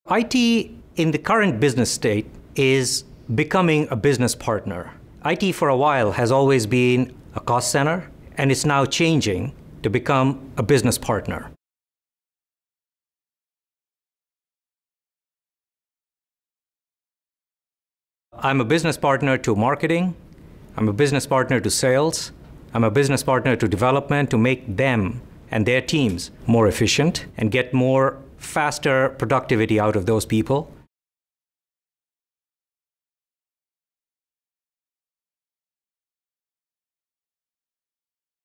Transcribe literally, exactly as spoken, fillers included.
I T in the current business state is becoming a business partner. I T for a while has always been a cost center, and it's now changing to become a business partner. I'm a business partner to marketing, I'm a business partner to sales, I'm a business partner to development to make them and their teams more efficient and get more faster productivity out of those people.